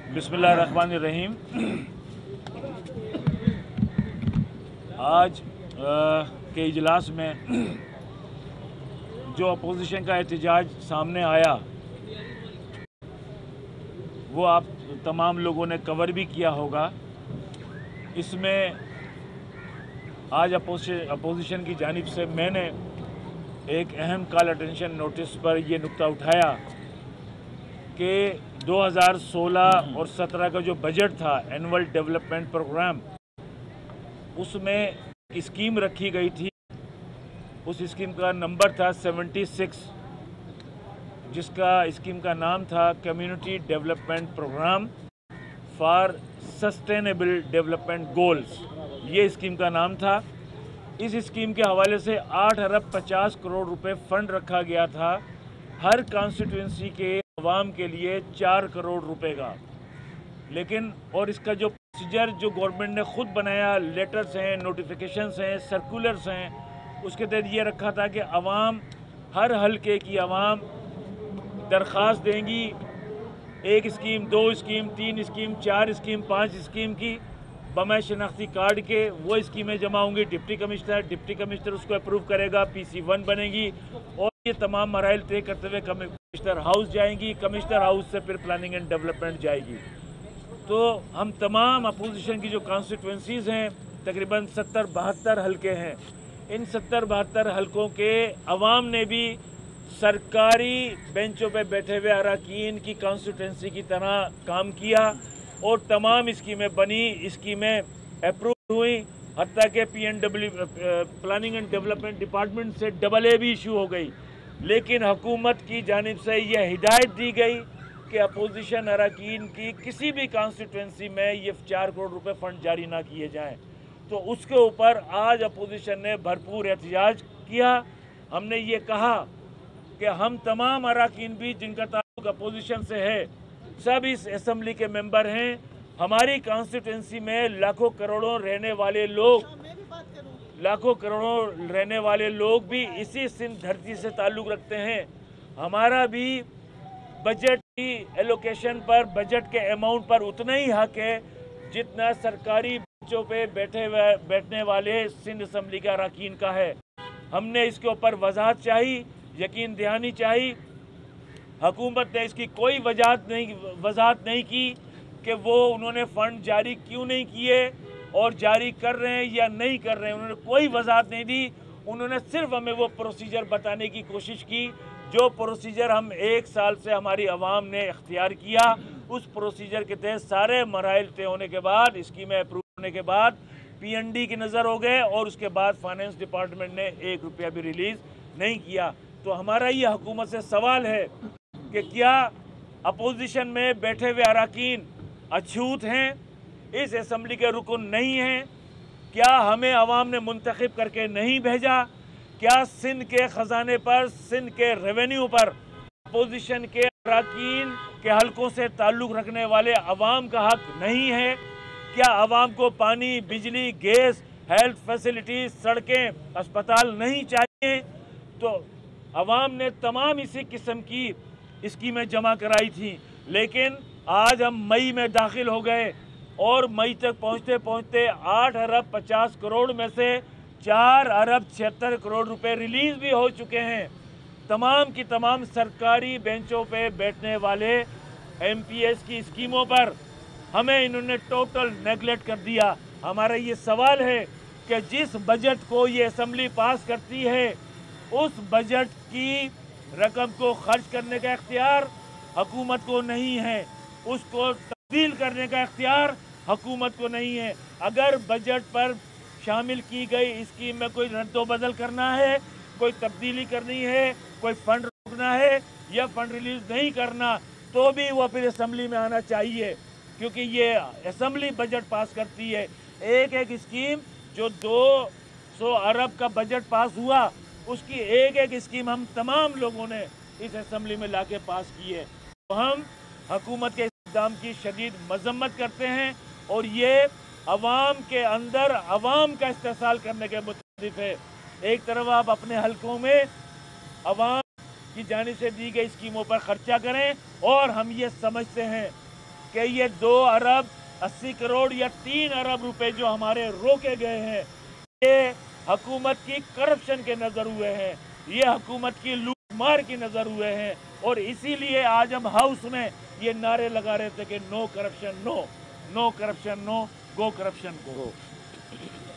बिस्मिल्लाहिर्रहमानिर्रहीम। आज के इजलास में जो अपोजिशन का एहतजाज सामने आया वो आप तमाम लोगों ने कवर भी किया होगा। इसमें आज अपोजिशन की जानिब से मैंने एक अहम कॉल अटेंशन नोटिस पर यह नुक्ता उठाया कि 2016 और 17 का जो बजट था एनुअल डेवलपमेंट प्रोग्राम, उसमें स्कीम रखी गई थी। उस स्कीम का नंबर था 76, जिसका स्कीम का नाम था community development programme for sustainable development goals. ये स्कीम का नाम था। इस स्कीम के हवाले से 8 अरब 50 करोड़ रुपए फंड रखा गया था हर कॉन्स्टिट्यूंसी के अवाम के लिए 4 करोड़ रुपए का। लेकिन और इसका जो प्रोसीजर जो गवर्नमेंट ने खुद बनाया, लेटर्स हैं, नोटिफिकेशंस हैं, सर्कुलर्स हैं, उसके तहत ये रखा था कि अवाम, हर हलके की अवाम दरख्वास्त देंगी, 1 scheme, 2 scheme, 3 scheme, 4 scheme, 5 scheme की बमै शनाख्ती कार्ड के वो स्कीमें जमा होंगी। डिप्टी कमिश्नर उसको अप्रूव करेगा, PC1 बनेगी और ये तमाम मराइल तय करते हुए कमिश्नर हाउस जाएंगी, कमिश्नर हाउस से फिर प्लानिंग एंड डेवलपमेंट जाएगी। तो हम तमाम अपोजिशन की जो कॉन्स्टिट्यूंसीज़ हैं, तकरीबन 70-72 हलके हैं, इन 70-72 हलकों के अवाम ने भी सरकारी बेंचों पे बैठे हुए अरकान की कॉन्स्टिट्यूंसी की तरह काम किया और तमाम स्कीमें बनी, स्कीमें अप्रूव हुई। हत्ता कि PNW planning and development department से AA भी इशू हो गई। लेकिन हुकूमत की जानिब से यह हिदायत दी गई कि अपोजिशन अरकान की किसी भी कॉन्स्टिट्यूंसी में ये 4 करोड़ रुपए फंड जारी ना किए जाएं। तो उसके ऊपर आज अपोजिशन ने भरपूर एहतजाज किया। हमने ये कहा कि हम तमाम अरकान भी जिनका ताल्लुक अपोजिशन से है, सब इस असम्बली के मेंबर हैं। हमारी कॉन्स्टिट्यूंसी में लाखों करोड़ों रहने वाले लोग भी इसी सिंध धरती से ताल्लुक रखते हैं। हमारा भी बजट की एलोकेशन पर, बजट के अमाउंट पर उतना ही हक है जितना सरकारी बेंचों पे बैठने वाले सिंध असम्बली के अरकान का है। हमने इसके ऊपर वजाहत चाहिए, यकीन दहानी चाहिए। हुकूमत ने इसकी कोई वजाहत नहीं की कि वो उन्होंने फ़ंड जारी क्यों नहीं किए और जारी कर रहे हैं या नहीं कर रहे हैं। उन्होंने कोई वजाहत नहीं दी। उन्होंने सिर्फ हमें वो प्रोसीजर बताने की कोशिश की जो प्रोसीजर हम 1 साल से हमारी आवाम ने इख्तियार किया। उस प्रोसीजर के तहत सारे मराइल तय होने के बाद, स्कीमें अप्रूव होने के बाद PND की नज़र हो गए और उसके बाद फाइनेंस डिपार्टमेंट ने 1 रुपया भी रिलीज़ नहीं किया। तो हमारा ये हुकूमत से सवाल है कि क्या अपोजिशन में बैठे हुए अरकान अछूत हैं, इस असम्बली के रुकन नहीं हैं? क्या हमें अवाम ने मुंतखब करके नहीं भेजा? क्या सिंध के ख़जाने पर, सिंध के रेवेन्यू पर अपोजिशन के अरकान के हलकों से ताल्लुक़ रखने वाले अवाम का हक नहीं है? क्या अवाम को पानी, बिजली, गैस, हेल्थ फैसिलिटीज़, सड़कें, अस्पताल नहीं चाहिए? तो अवाम ने तमाम इसी किस्म की स्कीमें जमा कराई थी। लेकिन आज हम मई में दाखिल हो गए और मई तक पहुँचते पहुँचते 8 अरब 50 करोड़ में से 4 अरब 76 करोड़ रुपए रिलीज़ भी हो चुके हैं। तमाम की तमाम सरकारी बेंचों पे बैठने वाले MPS की स्कीमों पर हमें इन्होंने टोटल नेगलेक्ट कर दिया। हमारा ये सवाल है कि जिस बजट को ये असम्बली पास करती है, उस बजट की रकम को खर्च करने का इख्तियार हुकूमत को नहीं है, उसको तब्दील करने का इख्तियार हुकूमत को नहीं है। अगर बजट पर शामिल की गई स्कीम में कोई रद्दोबदल करना है, कोई तब्दीली करनी है, कोई फंड रोकना है या फंड रिलीज नहीं करना, तो भी वो फिर असम्बली में आना चाहिए, क्योंकि ये असम्बली बजट पास करती है। एक स्कीम जो 200 अरब का बजट पास हुआ, उसकी एक स्कीम हम तमाम लोगों ने इस असम्बली में लाके पास की है। तो हम हुकूमत के इक़दाम की शदीद मजम्मत करते हैं और ये अवाम के अंदर अवाम का इस्तेसाल करने के मुताबिक है। एक तरफ आप अपने हलकों में अवाम की जानिब से दी गई स्कीमों पर खर्चा करें और हम ये समझते हैं कि ये 2 अरब 80 करोड़ या 3 अरब रुपए जो हमारे रोके गए हैं, ये हुकूमत की करप्शन के नजर हुए हैं, ये हुकूमत की लूट मार की नजर हुए हैं। और इसीलिए आज हम हाउस में ये नारे लगा रहे थे कि no corruption no, no corruption no, go corruption गो।